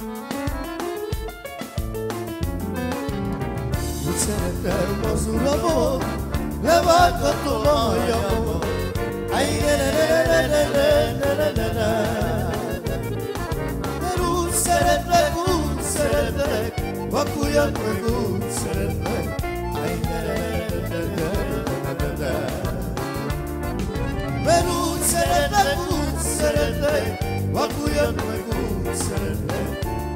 Úgy szeretem az uramot, levághatom a hajamot. Mert úgy szeretlek, vakuljak meg, úgy szeretlek. Mert úgy szeretlek, vakuljak meg, úgy szeretlek.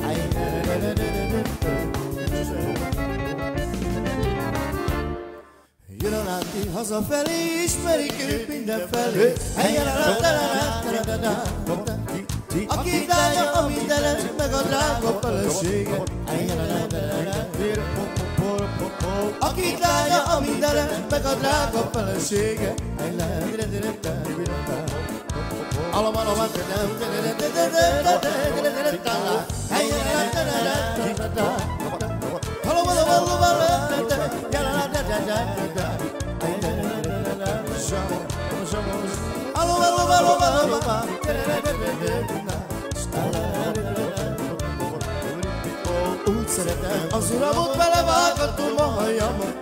Jön a láti hazafelé, ismerik ők mindenfelé. Aki drága a mindenet, meg a drága felesége. Aki drága a mindenet, meg a drága felesége. Úgy szeretem az uramot, belevághatom a hajamot.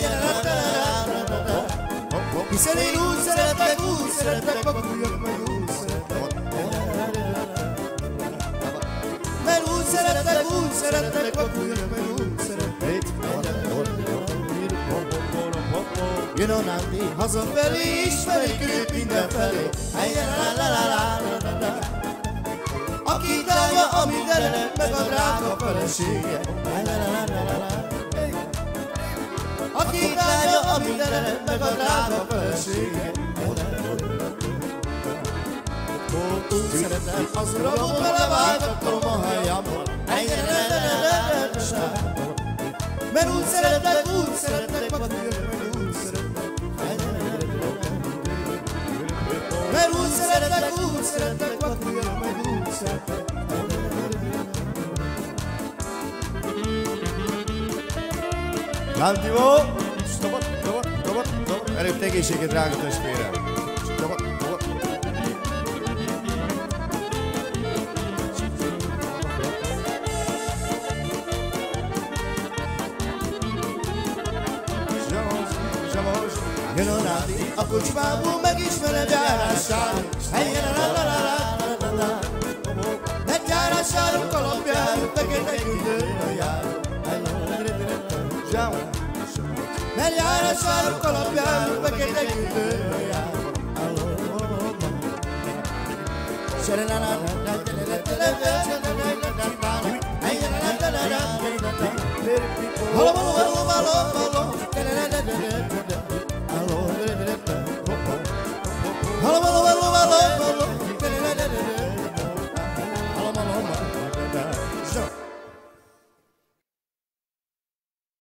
Hiszen én úgy szeretlek, vakuljak meg, úgy szeretlek. Mert úgy szeretlek, vakuljak meg, úgy szeretlek. Jön a nándi hazafelé, ismerik őt mindenfelé. Aki drága a mindenet, meg a drága felesége. Aki drága a mindenet, meg a drága felesége. Úgy szeretem az uramot, belevághatom a hajamot. Mert úgy szeretlek, vakuljak meg, úgy szeretlek. Mert úgy szeretlek, vakuljak meg, úgy szeretlek. Lántivó! Dobot! Előbb egészséget, drága testvérem! Dobot! Jön a nádi a kocsmából, megismered járását. Mert járásárok alapján fekete küldőre jár. Mert járásárok alapján fekete küldőre jár. Hello,